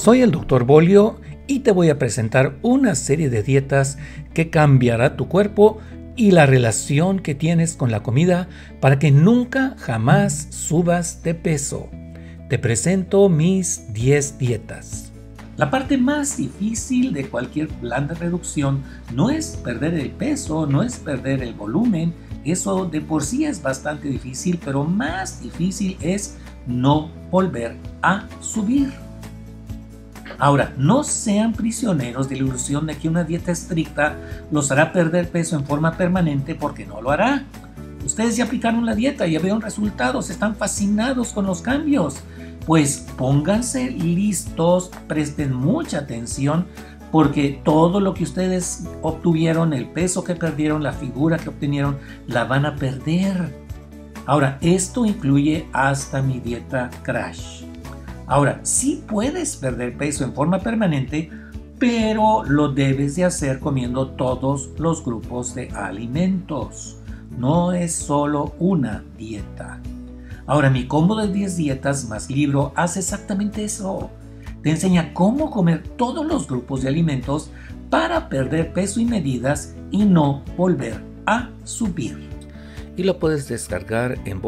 Soy el Dr. Bolio y te voy a presentar una serie de dietas que cambiará tu cuerpo y la relación que tienes con la comida para que nunca jamás subas de peso. Te presento mis 10 dietas. La parte más difícil de cualquier plan de reducción no es perder el peso, no es perder el volumen. Eso de por sí es bastante difícil, pero más difícil es no volver a subir. Ahora, no sean prisioneros de la ilusión de que una dieta estricta los hará perder peso en forma permanente, porque no lo hará. Ustedes ya aplicaron la dieta, ya vieron resultados, están fascinados con los cambios. Pues pónganse listos, presten mucha atención, porque todo lo que ustedes obtuvieron, el peso que perdieron, la figura que obtenieron, la van a perder. Ahora, esto incluye hasta mi dieta Crash. Ahora, sí puedes perder peso en forma permanente, pero lo debes de hacer comiendo todos los grupos de alimentos. No es solo una dieta. Ahora, mi combo de 10 dietas más libro hace exactamente eso. Te enseña cómo comer todos los grupos de alimentos para perder peso y medidas y no volver a subir. Y lo puedes descargar en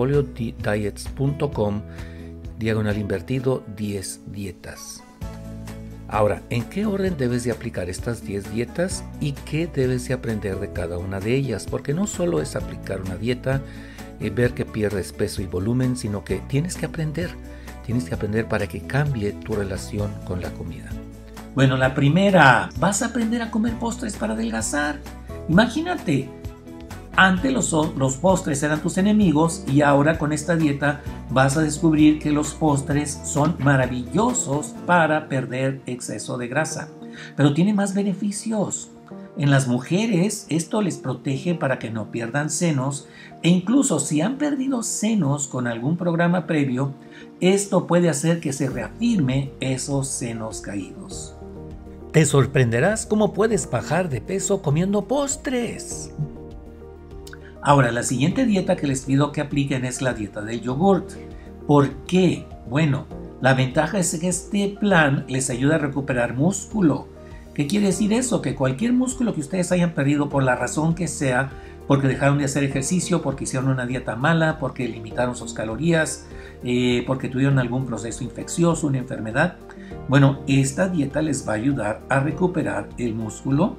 boliodiets.com/10 dietas. Ahora, ¿en qué orden debes de aplicar estas 10 dietas y qué debes de aprender de cada una de ellas? Porque no solo es aplicar una dieta, ver que pierdes peso y volumen, sino que tienes que aprender para que cambie tu relación con la comida. Bueno, la primera, vas a aprender a comer postres para adelgazar. Imagínate, antes los postres eran tus enemigos y ahora con esta dieta vas a descubrir que los postres son maravillosos para perder exceso de grasa. Pero tiene más beneficios. En las mujeres esto les protege para que no pierdan senos e incluso si han perdido senos con algún programa previo, esto puede hacer que se reafirme esos senos caídos. Te sorprenderás cómo puedes bajar de peso comiendo postres. Ahora, la siguiente dieta que les pido que apliquen es la dieta del yogurt. ¿Por qué? Bueno, la ventaja es que este plan les ayuda a recuperar músculo. ¿Qué quiere decir eso? Que cualquier músculo que ustedes hayan perdido por la razón que sea, porque dejaron de hacer ejercicio, porque hicieron una dieta mala, porque limitaron sus calorías, porque tuvieron algún proceso infeccioso, una enfermedad, bueno, esta dieta les va a ayudar a recuperar el músculo,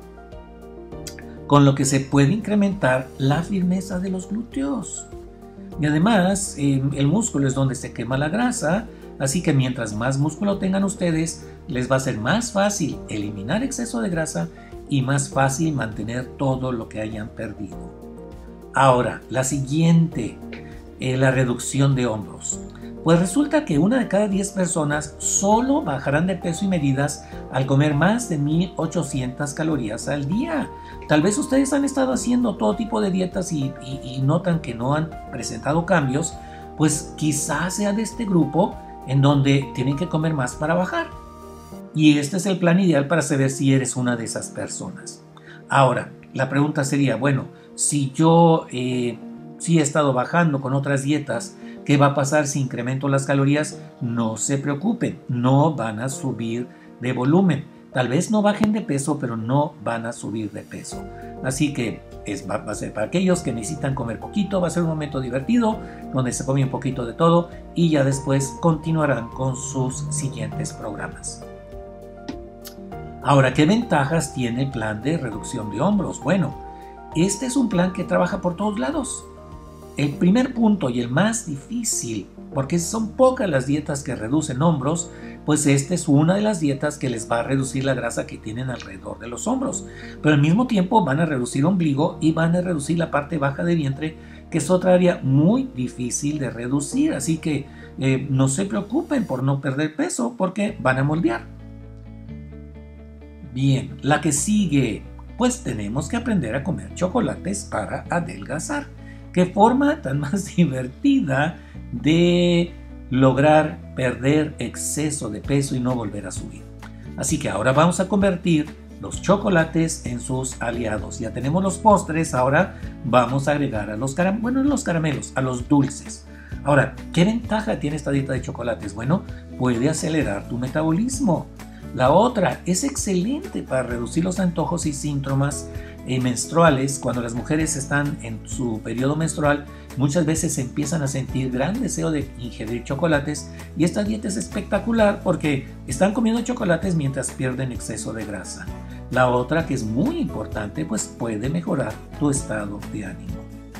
con lo que se puede incrementar la firmeza de los glúteos. Y además, el músculo es donde se quema la grasa, así que mientras más músculo tengan ustedes, les va a ser más fácil eliminar exceso de grasa y más fácil mantener todo lo que hayan perdido. Ahora, la siguiente, la reducción de hombros. Pues resulta que una de cada 10 personas solo bajarán de peso y medidas al comer más de 1800 calorías al día. Tal vez ustedes han estado haciendo todo tipo de dietas y notan que no han presentado cambios, pues quizás sea de este grupo en donde tienen que comer más para bajar. Y este es el plan ideal para saber si eres una de esas personas. Ahora, la pregunta sería, bueno, si yo sí he estado bajando con otras dietas, ¿qué va a pasar si incremento las calorías? No se preocupen, no van a subir de volumen. Tal vez no bajen de peso, pero no van a subir de peso. Así que va a ser para aquellos que necesitan comer poquito, va a ser un momento divertido, donde se come un poquito de todo y ya después continuarán con sus siguientes programas. Ahora, ¿qué ventajas tiene el plan de reducción de hombros? Bueno, este es un plan que trabaja por todos lados. El primer punto y el más difícil, porque son pocas las dietas que reducen hombros, pues esta es una de las dietas que les va a reducir la grasa que tienen alrededor de los hombros. Pero al mismo tiempo van a reducir ombligo y van a reducir la parte baja de vientre, que es otra área muy difícil de reducir. Así que no se preocupen por no perder peso porque van a moldear. Bien, la que sigue, pues tenemos que aprender a comer chocolates para adelgazar. ¿Qué forma tan más divertida de lograr perder exceso de peso y no volver a subir? Así que ahora vamos a convertir los chocolates en sus aliados. Ya tenemos los postres, ahora vamos a agregar a los caramelos, a los dulces. Ahora, ¿qué ventaja tiene esta dieta de chocolates? Bueno, puede acelerar tu metabolismo. La otra es excelente para reducir los antojos y síntomas menstruales. Cuando las mujeres están en su periodo menstrual, muchas veces empiezan a sentir gran deseo de ingerir chocolates, y esta dieta es espectacular porque están comiendo chocolates mientras pierden exceso de grasa. La otra, que es muy importante, pues puede mejorar tu estado de ánimo.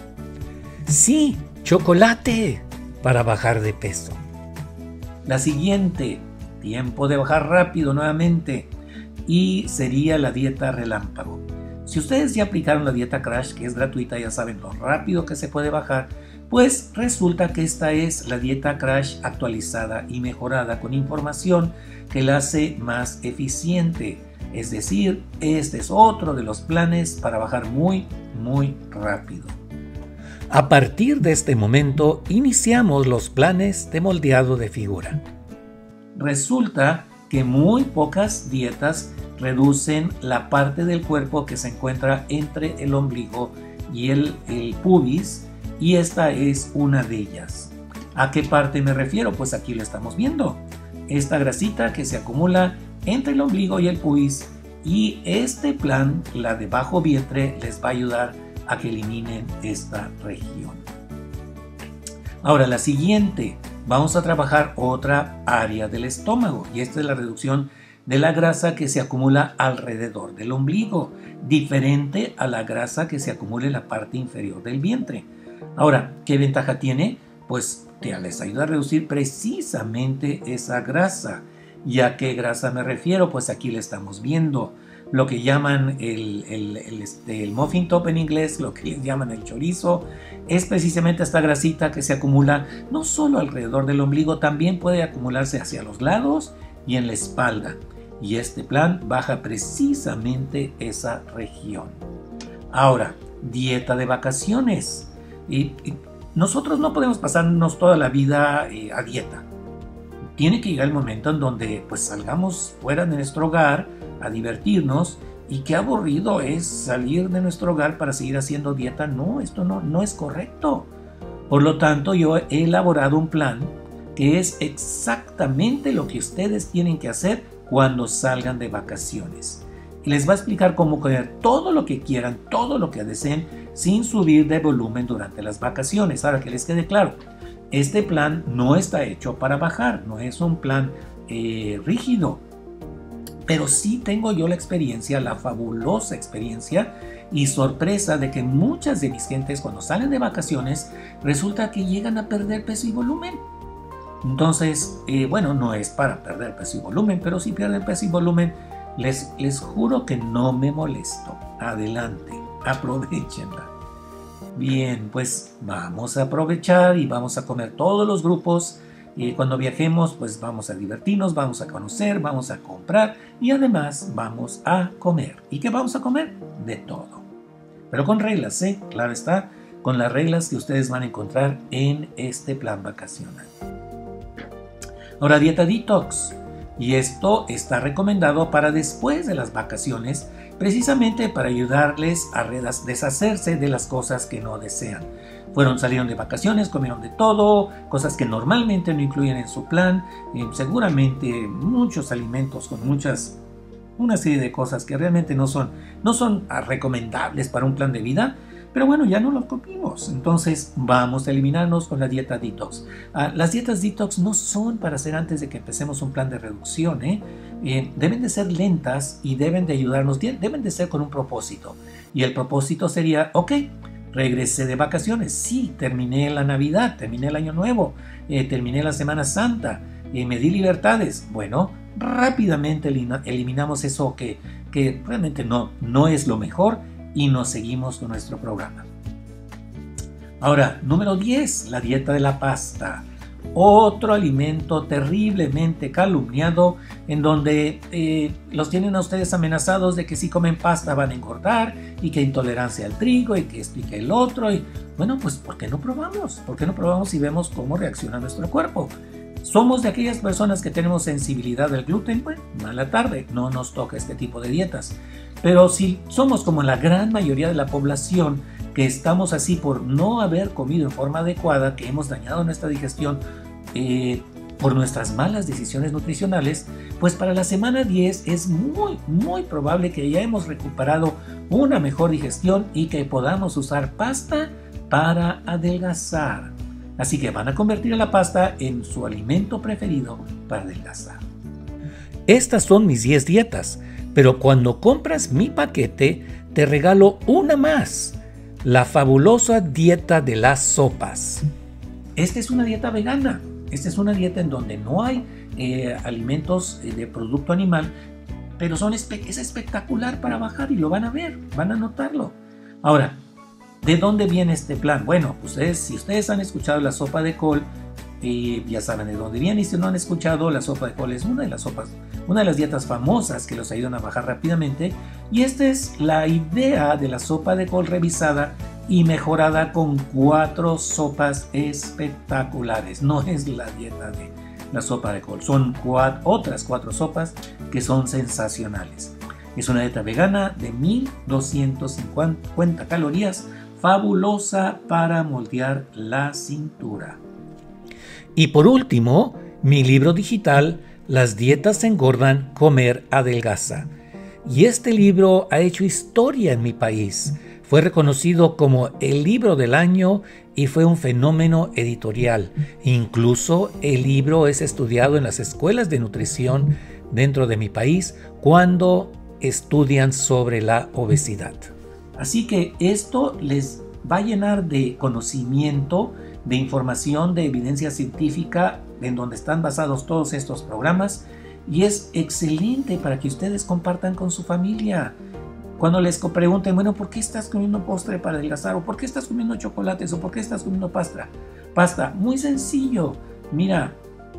Sí, chocolate para bajar de peso. La siguiente, tiempo de bajar rápido nuevamente, y sería la dieta relámpago. Si ustedes ya aplicaron la dieta Crash, que es gratuita, ya saben lo rápido que se puede bajar, pues resulta que esta es la dieta Crash actualizada y mejorada con información que la hace más eficiente. Es decir, este es otro de los planes para bajar muy rápido. A partir de este momento iniciamos los planes de moldeado de figura. Resulta que muy pocas dietas reducen la parte del cuerpo que se encuentra entre el ombligo y el pubis, y esta es una de ellas. ¿A qué parte me refiero? Pues aquí lo estamos viendo. Esta grasita que se acumula entre el ombligo y el pubis, y este plan, la de bajo vientre, les va a ayudar a que eliminen esta región. Ahora, la siguiente, vamos a trabajar otra área del estómago, y esta es la reducción de la grasa que se acumula alrededor del ombligo, diferente a la grasa que se acumula en la parte inferior del vientre. Ahora, ¿qué ventaja tiene? Pues les ayuda a reducir precisamente esa grasa. ¿Y a qué grasa me refiero? Pues aquí le estamos viendo lo que llaman el muffin top en inglés, lo que le llaman el chorizo. Es precisamente esta grasita que se acumula no solo alrededor del ombligo, también puede acumularse hacia los lados y en la espalda. Y este plan baja precisamente esa región. Ahora, dieta de vacaciones. Y nosotros no podemos pasarnos toda la vida a dieta. Tiene que llegar el momento en donde pues salgamos fuera de nuestro hogar a divertirnos, y qué aburrido es salir de nuestro hogar para seguir haciendo dieta. No, esto no es correcto. Por lo tanto, yo he elaborado un plan que es exactamente lo que ustedes tienen que hacer cuando salgan de vacaciones. Y les va a explicar cómo comer todo lo que quieran, todo lo que deseen, sin subir de volumen durante las vacaciones. Ahora, que les quede claro, este plan no está hecho para bajar, no es un plan rígido, pero sí tengo yo la experiencia, la fabulosa experiencia y sorpresa de que muchas de mis gentes, cuando salen de vacaciones, resulta que llegan a perder peso y volumen. Entonces, bueno, no es para perder peso y volumen, pero si pierden peso y volumen, les juro que no me molesto. Adelante, aprovechenla. Bien, pues vamos a aprovechar y vamos a comer todos los grupos. Cuando viajemos, pues vamos a divertirnos, vamos a conocer, vamos a comprar y además vamos a comer. ¿Y qué vamos a comer? De todo. Pero con reglas, ¿eh? Claro está, con las reglas que ustedes van a encontrar en este plan vacacional. Ahora, dieta detox, y esto está recomendado para después de las vacaciones, precisamente para ayudarles a deshacerse de las cosas que no desean. Salieron de vacaciones, comieron de todo, cosas que normalmente no incluyen en su plan, seguramente muchos alimentos con una serie de cosas que realmente no son recomendables para un plan de vida. Pero bueno, ya no lo comimos, entonces vamos a eliminarnos con la dieta detox. Las dietas detox no son para hacer antes de que empecemos un plan de reducción. Deben de ser lentas y deben de ayudarnos, deben de ser con un propósito. Y el propósito sería, ok, regresé de vacaciones, sí, terminé la Navidad, terminé el Año Nuevo, terminé la Semana Santa, me di libertades. Bueno, rápidamente eliminamos eso que realmente no es lo mejor, y nos seguimos con nuestro programa. Ahora, número 10, la dieta de la pasta. Otro alimento terriblemente calumniado, en donde los tienen a ustedes amenazados de que si comen pasta van a engordar, y que intolerancia al trigo, y que explica el otro. Y bueno, pues ¿por qué no probamos? ¿Por qué no probamos y vemos cómo reacciona nuestro cuerpo? Somos de aquellas personas que tenemos sensibilidad al gluten, bueno, mala tarde, no nos toca este tipo de dietas. Pero si somos como la gran mayoría de la población, que estamos así por no haber comido en forma adecuada, que hemos dañado nuestra digestión, por nuestras malas decisiones nutricionales, pues para la semana 10 es muy probable que ya hemos recuperado una mejor digestión y que podamos usar pasta para adelgazar. Así que van a convertir a la pasta en su alimento preferido para adelgazar. Estas son mis 10 dietas, pero cuando compras mi paquete te regalo una más, la fabulosa dieta de las sopas. Esta es una dieta vegana. Esta es una dieta en donde no hay alimentos de producto animal, pero es espectacular para bajar y lo van a ver, van a notarlo. Ahora, ¿de dónde viene este plan? Bueno, si ustedes han escuchado la sopa de col, ya saben de dónde viene, y si no han escuchado, la sopa de col es una de las dietas famosas que los ayudan a bajar rápidamente, y esta es la idea de la sopa de col revisada y mejorada con 4 sopas espectaculares. No es la dieta de la sopa de col, son otras 4 sopas que son sensacionales. Es una dieta vegana de 1250 calorías, fabulosa para moldear la cintura. Y por último, mi libro digital, Las dietas engordan, comer adelgaza. Y este libro ha hecho historia en mi país. Fue reconocido como el libro del año y fue un fenómeno editorial. Incluso el libro es estudiado en las escuelas de nutrición dentro de mi país cuando estudian sobre la obesidad. Así que esto les va a llenar de conocimiento, de información, de evidencia científica en donde están basados todos estos programas, y es excelente para que ustedes compartan con su familia. Cuando les pregunten, bueno, ¿por qué estás comiendo postre para adelgazar? ¿O por qué estás comiendo chocolates? ¿O por qué estás comiendo pasta? Muy sencillo. Mira,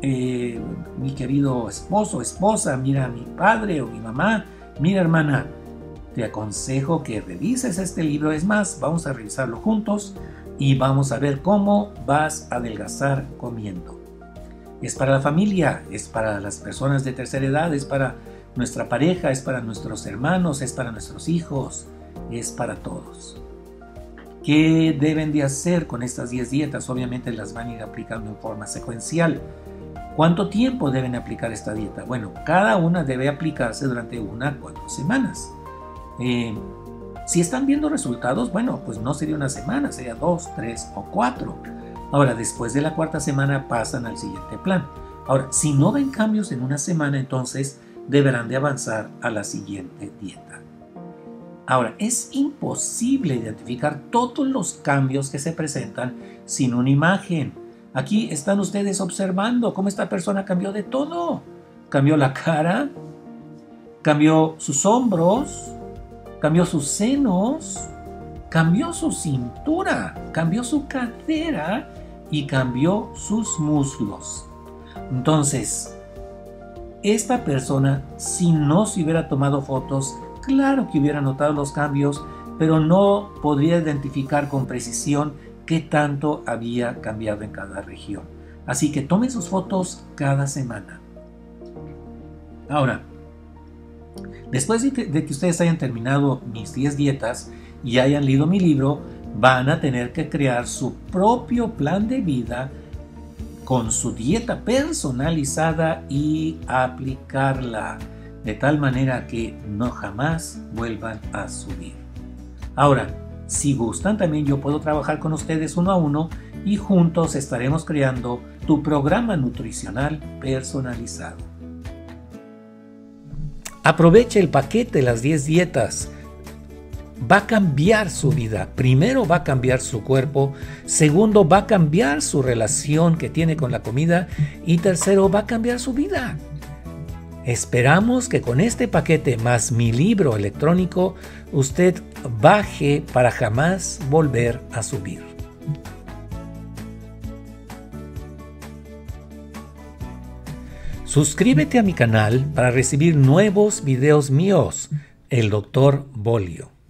mi querido esposo, esposa, mira, mi padre o mi mamá, mira, hermana, te aconsejo que revises este libro. Es más, vamos a revisarlo juntos y vamos a ver cómo vas a adelgazar comiendo. Es para la familia, es para las personas de tercera edad, es para nuestra pareja, es para nuestros hermanos, es para nuestros hijos, es para todos. ¿Qué deben de hacer con estas 10 dietas? Obviamente las van a ir aplicando en forma secuencial. ¿Cuánto tiempo deben aplicar esta dieta? Bueno, cada una debe aplicarse durante 1 a 4 semanas. Si están viendo resultados, bueno, pues no sería 1 semana, sería 2, 3 o 4. Ahora, después de la 4ª semana pasan al siguiente plan. Ahora, si no ven cambios en 1 semana, entonces deberán de avanzar a la siguiente dieta. Ahora, es imposible identificar todos los cambios que se presentan sin una imagen. Aquí están ustedes observando cómo esta persona cambió de todo. Cambió la cara, cambió sus hombros, cambió sus senos, cambió su cintura, cambió su cadera y cambió sus muslos. Entonces, esta persona, si no se hubiera tomado fotos, claro que hubiera notado los cambios, pero no podría identificar con precisión qué tanto había cambiado en cada región. Así que tomen sus fotos cada semana. Ahora, después de que ustedes hayan terminado mis 10 dietas y hayan leído mi libro, van a tener que crear su propio plan de vida con su dieta personalizada y aplicarla de tal manera que no jamás vuelvan a subir. Ahora, si gustan, también yo puedo trabajar con ustedes 1 a 1 y juntos estaremos creando tu programa nutricional personalizado. Aproveche el paquete de las 10 dietas. Va a cambiar su vida. Primero va a cambiar su cuerpo. Segundo, va a cambiar su relación que tiene con la comida. Y tercero, va a cambiar su vida. Esperamos que con este paquete más mi libro electrónico, usted baje para jamás volver a subir. Suscríbete a mi canal para recibir nuevos videos míos, el Dr. Bolio.